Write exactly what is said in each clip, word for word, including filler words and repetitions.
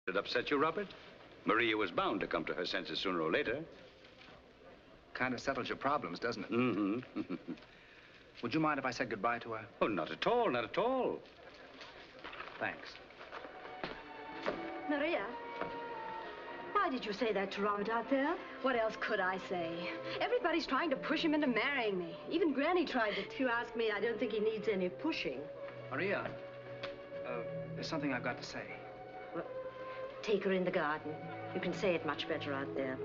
Did it upset you, Robert? Maria was bound to come to her senses sooner or later. Kind of settles your problems, doesn't it? Mm-hmm. Would you mind if I said goodbye to her? Oh, not at all, not at all. Thanks. Maria, why did you say that to Robert out there? What else could I say? Everybody's trying to push him into marrying me. Even Granny tried to. If you ask me, I don't think he needs any pushing. Maria, uh, there's something I've got to say. Well, take her in the garden. You can say it much better out there.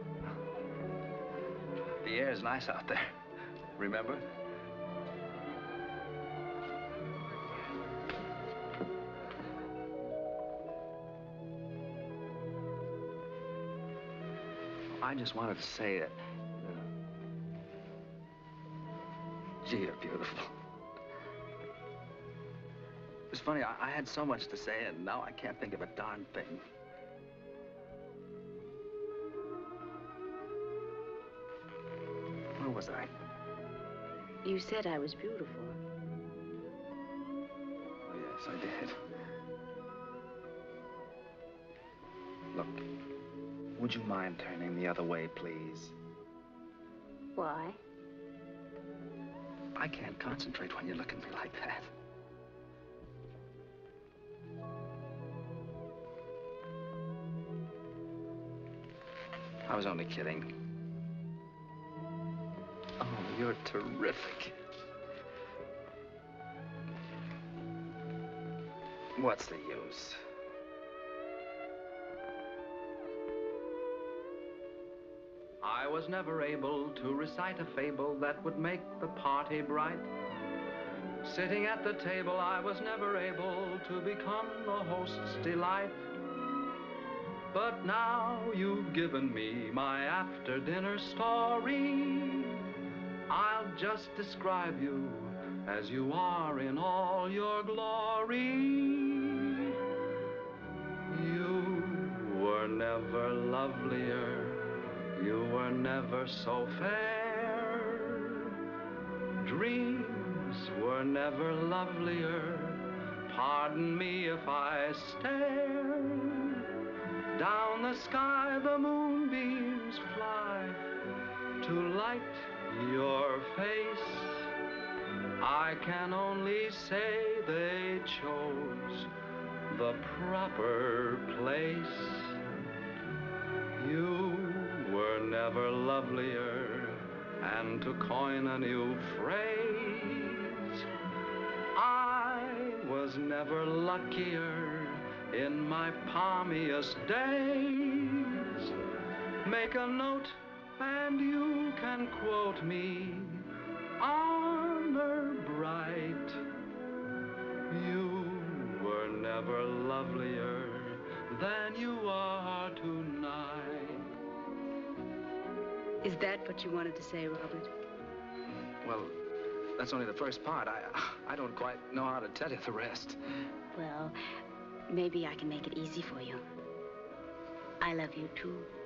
The air's nice out there. Remember? I just wanted to say that... Uh, gee, you're beautiful. It's funny, I, I had so much to say, and now I can't think of a darn thing. Where was I? You said I was beautiful. Oh, yes, I did. Look, would you mind turning the other way, please? Why? I can't concentrate when you look at me like that. I was only kidding. Oh, you're terrific. What's the use? I was never able to recite a fable that would make the party bright. Sitting at the table, I was never able to become the host's delight. But now you've given me my after-dinner story. I'll just describe you as you are in all your glory. You were never lovelier. You were never so fair. Dreams were never lovelier. Pardon me if I stare. Down the sky the moonbeams fly to light your face. I can only say they chose the proper place. You were never lovelier, and to coin a new phrase, I was never luckier in my palmiest days. Make a note and you can quote me, honor bright. You were never lovelier than you are tonight. Is that what you wanted to say, Robert? Well, that's only the first part. I, I don't quite know how to tell you the rest. Well, maybe I can make it easy for you. I love you, too.